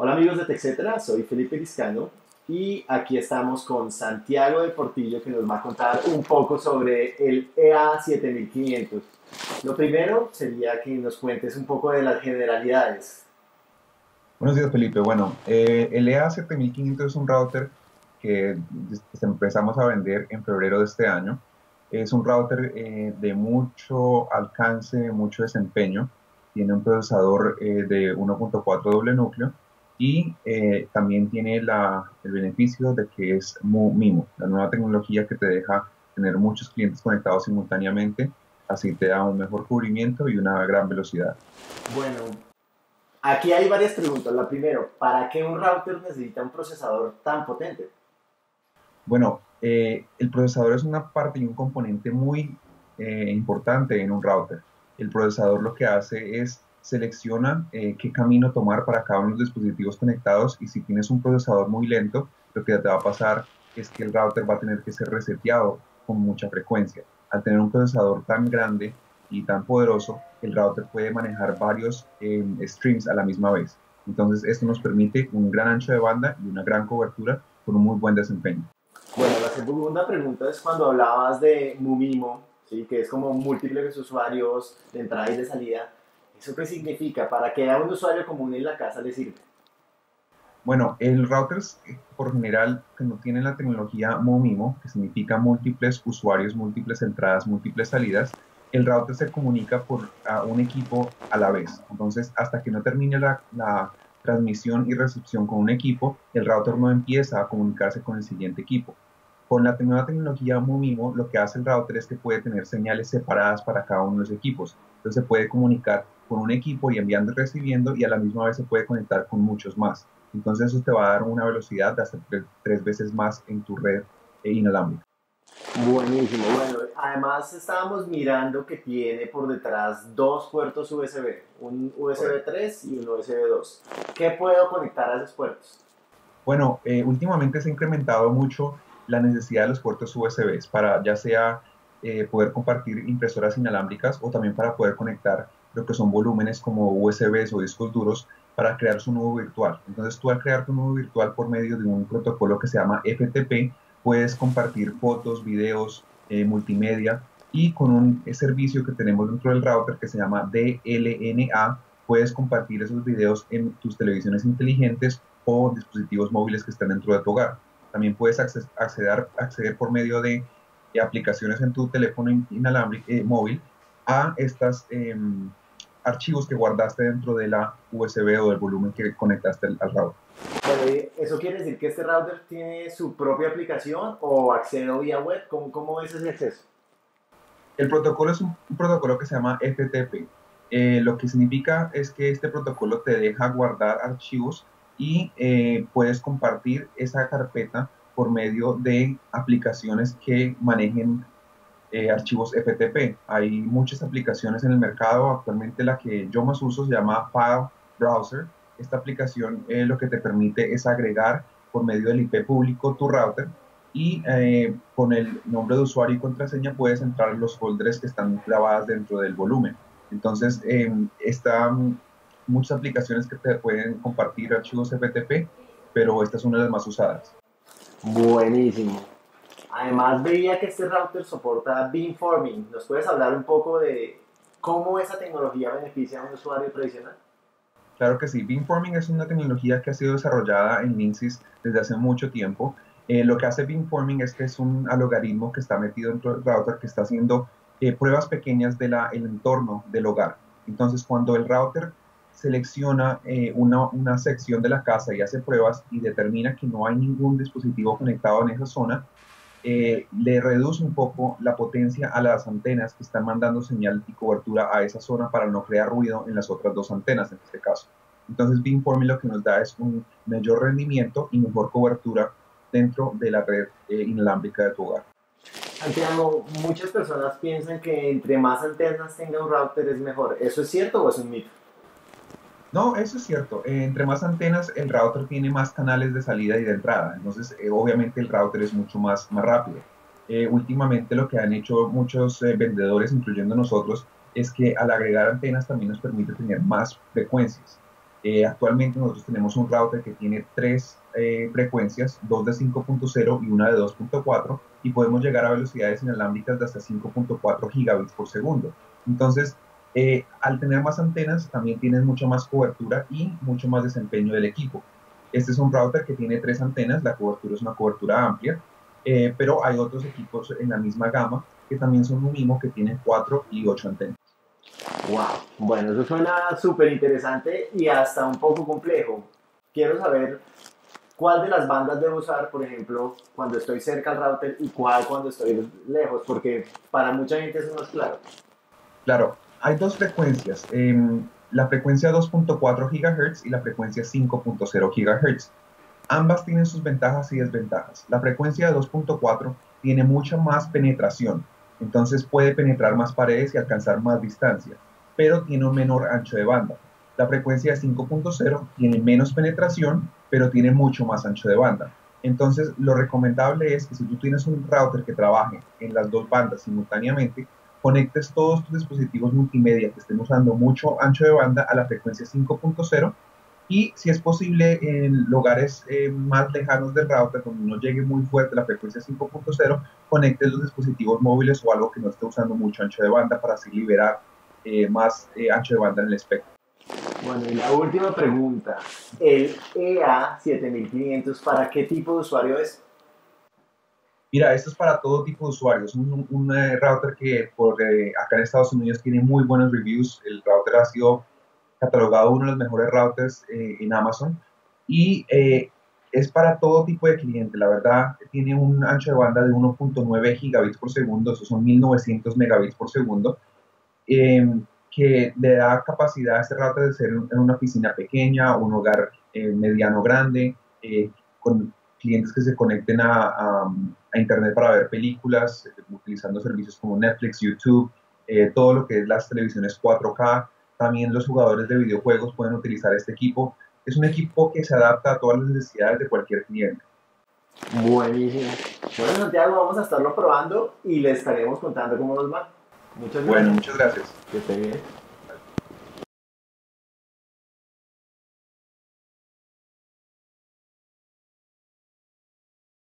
Hola amigos de TechCetera, soy Felipe Liscano y aquí estamos con Santiago del Portillo que nos va a contar un poco sobre el EA7500. Lo primero sería que nos cuentes un poco de las generalidades. Buenos días, Felipe. Bueno, el EA7500 es un router que empezamos a vender en febrero de este año. Es un router de mucho alcance, mucho desempeño. Tiene un procesador de 1.4 doble núcleo y también tiene el beneficio de que es MIMO, la nueva tecnología que te deja tener muchos clientes conectados simultáneamente. Así te da un mejor cubrimiento y una gran velocidad. Bueno, aquí hay varias preguntas. La primera, ¿para qué un router necesita un procesador tan potente? Bueno, el procesador es una parte y un componente muy importante en un router. El procesador lo que hace es selecciona qué camino tomar para cada uno de los dispositivos conectados, y si tienes un procesador muy lento, lo que te va a pasar es que el router va a tener que ser reseteado con mucha frecuencia. Al tener un procesador tan grande y tan poderoso, el router puede manejar varios streams a la misma vez. Entonces, esto nos permite un gran ancho de banda y una gran cobertura con un muy buen desempeño. Bueno, la segunda pregunta es cuando hablabas de MUMIMO, ¿sí? Que es como múltiples usuarios de entrada y de salida. ¿Eso qué significa? ¿Para que a un usuario común en la casa le sirve? Bueno, el routers por general que no tienen la tecnología MoMIMO, que significa múltiples usuarios, múltiples entradas, múltiples salidas, el router se comunica por un equipo a la vez. Entonces, hasta que no termine la transmisión y recepción con un equipo, el router no empieza a comunicarse con el siguiente equipo. Con la nueva tecnología MoMIMO, lo que hace el router es que puede tener señales separadas para cada uno de los equipos. Entonces, se puede comunicar con un equipo y enviando y recibiendo, y a la misma vez se puede conectar con muchos más. Entonces eso te va a dar una velocidad de hasta tres veces más en tu red inalámbrica. Buenísimo. Bueno, además estábamos mirando que tiene por detrás dos puertos USB, un USB Correcto. 3 y un USB 2. ¿Qué puedo conectar a esos puertos? Bueno, últimamente se ha incrementado mucho la necesidad de los puertos USB para ya sea poder compartir impresoras inalámbricas, o también para poder conectar lo que son volúmenes como USBs o discos duros para crear su nudo virtual. Entonces tú, al crear tu nudo virtual por medio de un protocolo que se llama FTP, puedes compartir fotos, videos, multimedia, y con un servicio que tenemos dentro del router que se llama DLNA, puedes compartir esos videos en tus televisiones inteligentes o dispositivos móviles que están dentro de tu hogar. También puedes acceder por medio de aplicaciones en tu teléfono inalámbrico móvil a estos archivos que guardaste dentro de la USB o del volumen que conectaste al router. Bueno, ¿eso quiere decir que este router tiene su propia aplicación o accedo vía web? ¿Cómo es ese acceso? El protocolo es un protocolo que se llama FTP. Lo que significa es que este protocolo te deja guardar archivos y puedes compartir esa carpeta por medio de aplicaciones que manejen archivos FTP. Hay muchas aplicaciones en el mercado. Actualmente la que yo más uso se llama File Browser. Esta aplicación lo que te permite es agregar por medio del IP público tu router, y con el nombre de usuario y contraseña puedes entrar en los folders que están grabadas dentro del volumen. Entonces, están muchas aplicaciones que te pueden compartir archivos FTP, pero esta es una de las más usadas. Buenísimo. Además veía que este router soporta beamforming. ¿Nos puedes hablar un poco de cómo esa tecnología beneficia a un usuario tradicional? Claro que sí, beamforming es una tecnología que ha sido desarrollada en Linksys desde hace mucho tiempo. Lo que hace beamforming es que es un algoritmo que está metido dentro del router, que está haciendo pruebas pequeñas del entorno del hogar. Entonces, cuando el router selecciona una sección de la casa y hace pruebas y determina que no hay ningún dispositivo conectado en esa zona, le reduce un poco la potencia a las antenas que están mandando señal y cobertura a esa zona para no crear ruido en las otras dos antenas en este caso. Entonces, beamforming lo que nos da es un mayor rendimiento y mejor cobertura dentro de la red inalámbrica de tu hogar. Santiago, muchas personas piensan que entre más antenas tenga un router es mejor. ¿Eso es cierto o es un mito? No, eso es cierto. Entre más antenas, el router tiene más canales de salida y de entrada. Entonces, obviamente el router es mucho más rápido. Últimamente lo que han hecho muchos vendedores, incluyendo nosotros, es que al agregar antenas también nos permite tener más frecuencias. Actualmente nosotros tenemos un router que tiene tres frecuencias, dos de 5.0 y una de 2.4, y podemos llegar a velocidades inalámbricas de hasta 5.4 gigabits por segundo. Entonces, al tener más antenas, también tienes mucha más cobertura y mucho más desempeño del equipo. Este es un router que tiene tres antenas, la cobertura es una cobertura amplia, pero hay otros equipos en la misma gama que también son lo mismo, que tienen 4 y 8 antenas. Wow, bueno, eso suena súper interesante y hasta un poco complejo. Quiero saber cuál de las bandas debo usar, por ejemplo, cuando estoy cerca al router y cuál cuando estoy lejos, porque para mucha gente eso no es claro. Claro, hay dos frecuencias, la frecuencia 2.4 GHz y la frecuencia 5.0 GHz. Ambas tienen sus ventajas y desventajas. La frecuencia de 2.4 tiene mucha más penetración, entonces puede penetrar más paredes y alcanzar más distancia, pero tiene un menor ancho de banda. La frecuencia de 5.0 tiene menos penetración, pero tiene mucho más ancho de banda. Entonces, lo recomendable es que si tú tienes un router que trabaje en las dos bandas simultáneamente, conectes todos tus dispositivos multimedia que estén usando mucho ancho de banda a la frecuencia 5.0, y si es posible en lugares más lejanos del router, donde no llegue muy fuerte la frecuencia 5.0, conectes los dispositivos móviles o algo que no esté usando mucho ancho de banda para así liberar más ancho de banda en el espectro. Bueno, y la última pregunta, ¿el EA7500 para qué tipo de usuario es? Mira, esto es para todo tipo de usuarios. Un router que acá en Estados Unidos tiene muy buenos reviews. El router ha sido catalogado uno de los mejores routers en Amazon, y es para todo tipo de cliente. La verdad, tiene un ancho de banda de 1.9 gigabits por segundo, eso son 1900 megabits por segundo, eh, que le da capacidad a este router de ser en una oficina pequeña, un hogar mediano grande, con clientes que se conecten a Internet para ver películas, utilizando servicios como Netflix, YouTube, todo lo que es las televisiones 4K. También los jugadores de videojuegos pueden utilizar este equipo. Es un equipo que se adapta a todas las necesidades de cualquier cliente. Buenísimo. Bueno, Santiago, vamos a estarlo probando y le estaremos contando cómo nos va. Muchas Bueno, gracias. muchas gracias. Que esté bien.